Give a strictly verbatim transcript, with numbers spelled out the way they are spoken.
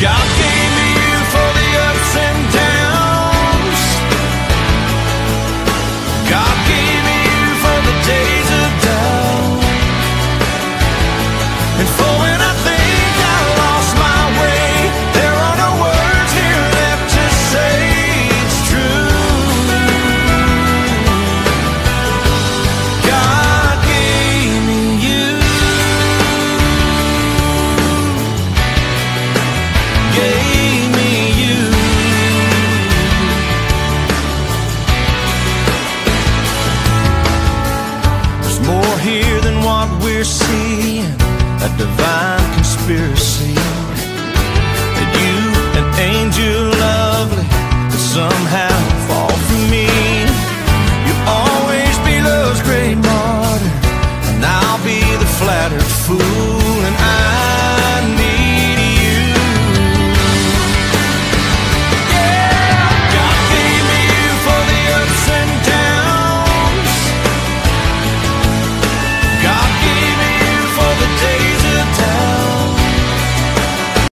God gave me you for the ups and downs. God gave me you for the days of doubt. And for when I think I lost my way, there are no words here left to say it's true. God gave me you. Gave